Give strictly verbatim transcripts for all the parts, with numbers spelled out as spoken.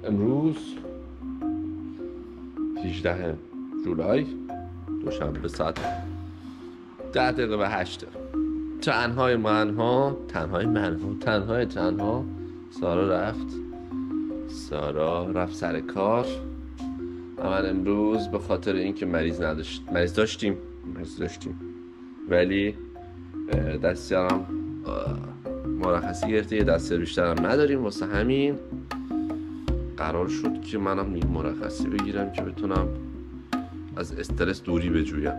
امروز هجدهم جولای دوشنبه ساعت ده دقیقه و هشت دقیقه. تنهای منها تنهای منها تنهای تنها سارا رفت سارا رفت سر کار. من امروز به خاطر اینکه مریض نداشت مریض داشتیم مریض داشتیم ولی دستیارم مرخصی گرفته، یه دستیار بیشترم نداریم، واسه همین قرار شد که منم نیم مرخصی بگیرم که بتونم از استرس دوری بجویم،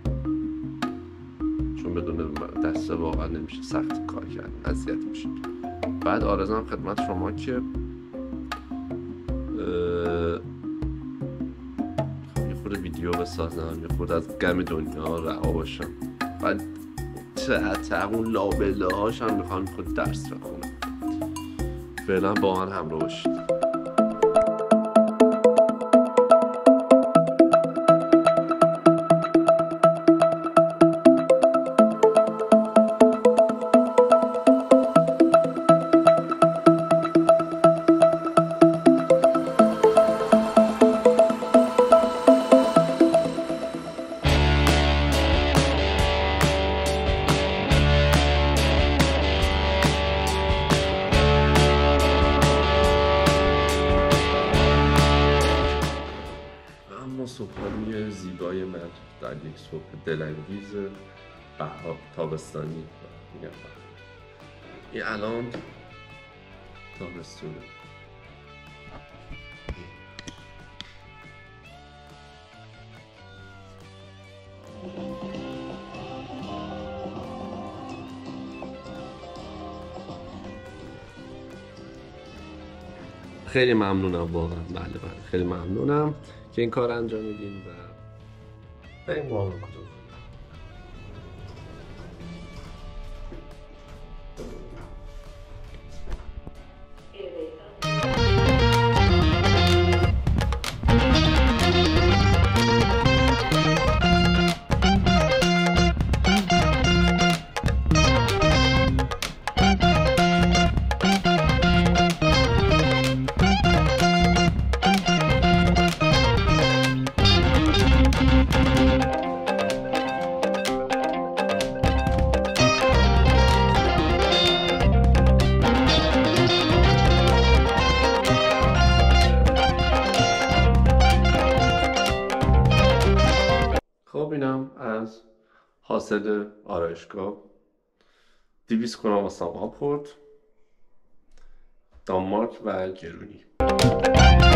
چون بدون دسته واقعا نمیشه، سخت کار کردن، اذیت میشه. بعد آرزوام خدمت شما که یه خورده ویدیو بسازم، یه خورده از غم دنیا رها باشم. بعد تا اون لابله هاشم میخوام خود درس بخونم. فعلا با من همراه باشید. صبحانه زیبای من در یک صبح دلانگیز بهار تابستانی میگم این الان تابستونه. خیلی ممنونم واقعا، بله بله خیلی ممنونم که این کار انجام میدین و بریم با هم کجا خب اینم از حاصل آرایشگاه. دویست کنم واسم آب خورد، دانمارک و گرونی.